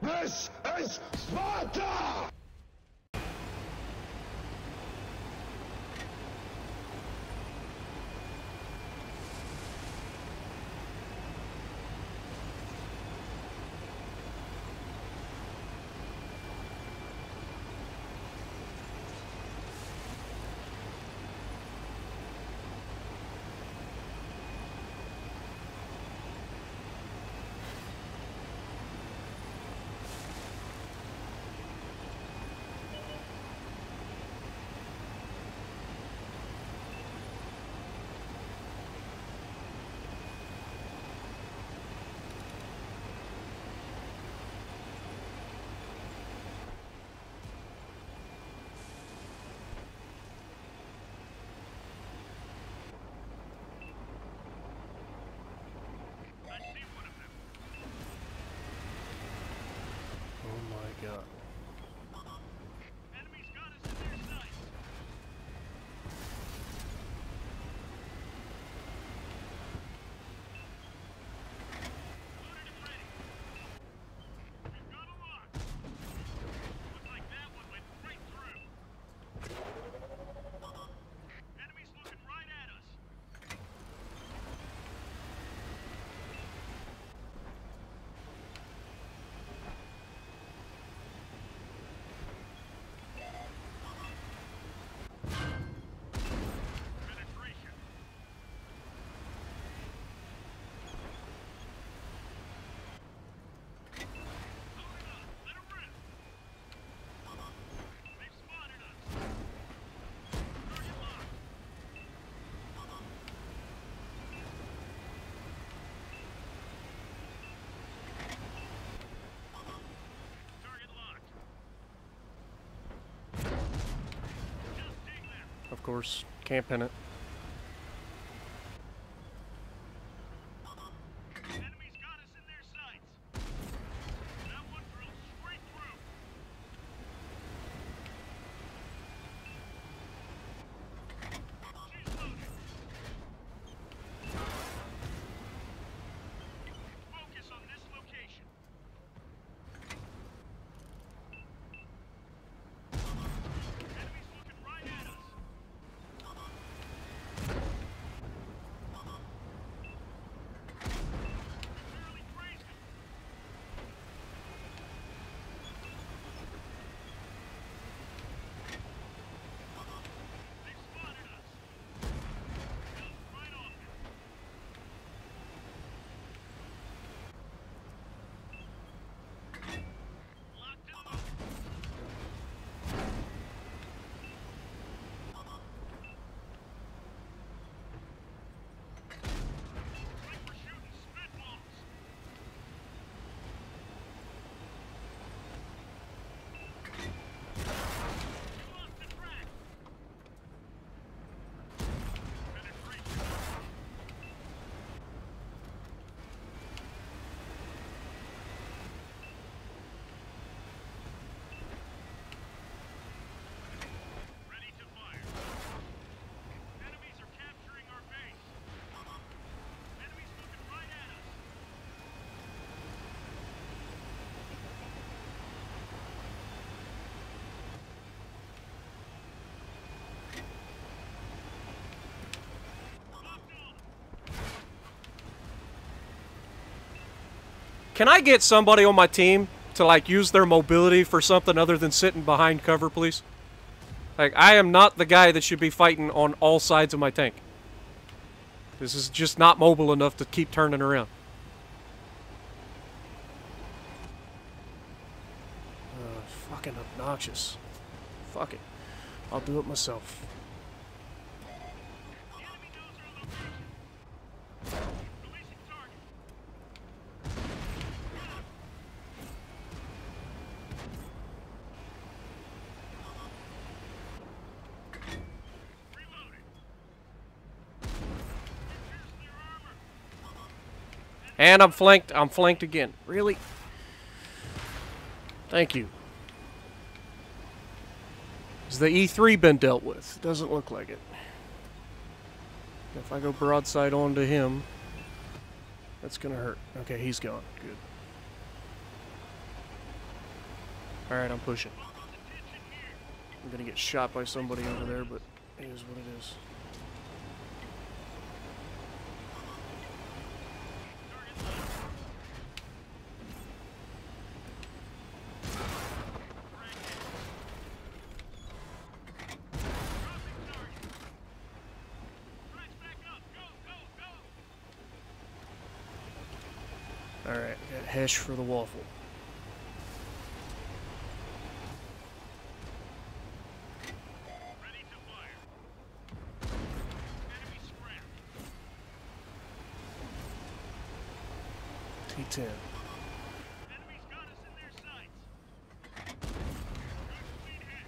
This is Sparta! God. Enemies got us in their sights. Loaded and ready. We've got a lock. Looks like that one went right through. Enemies looking right at us. Penetration. Load it up. Let 'em rip. They've spotted us. Target locked. Target locked. Just dig them. Of course, can't pin it. Enemies got us in their sights. That one drilled straight through. She's loaded. Focus on this location. Enemies looking right at us. Barely grazed him. They've spotted us. Just right off it. Locked and loaded. Looks like we're shooting spitballs. We lost the track. Penetration. Ready to fire. Enemies are capturing our base. Enemies looking right at us. Locked on. Can I get somebody on my team to, like, use their mobility for something other than sitting behind cover, please? Like, I am not the guy that should be fighting on all sides of my tank. This is just not mobile enough to keep turning around. Fucking obnoxious. Fuck it. I'll do it myself. The enemy knows our location. Releasing target. Reloading. Pierce their armor. And I'm flanked. I'm flanked again. Really? Thank you. Has the E3 been dealt with? Doesn't look like it. If I go broadside onto him, that's gonna hurt. Okay, he's gone. Good. Alright, I'm pushing. I'm gonna get shot by somebody over there, but it is what it is. Alright, got hash for the waffle. Ready to fire. Enemy scrap. T10. Enemy's got us in their sights. Good speed ahead.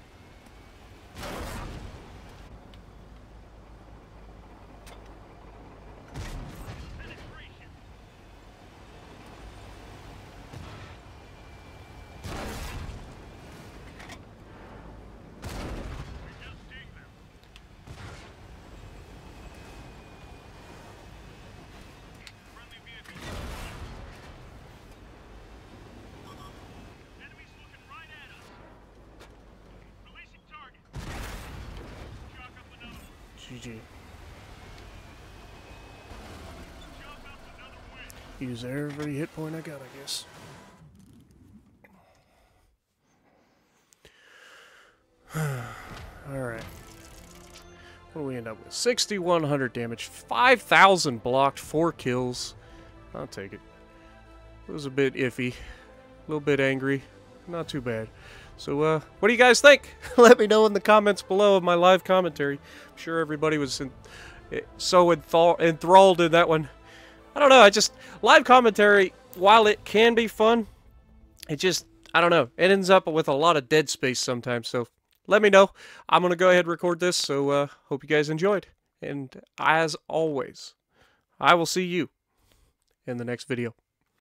Penetration. We just ding them. Friendly vehicle. Enemies looking right at us. Releasing target. Chalk up another one. GG. Chalk up another win. Use every hit point I got, I guess. Alright. What do we end up with? 6,100 damage, 5,000 blocked, 4 kills. I'll take it. It was a bit iffy. A little bit angry. Not too bad. So, what do you guys think? Let me know in the comments below of my live commentary. I'm sure everybody was so enthralled in that one. I don't know, live commentary, while it can be fun, it just, I don't know, it ends up with a lot of dead space sometimes, so let me know. I'm going to go ahead and record this, so hope you guys enjoyed. And as always, I will see you in the next video.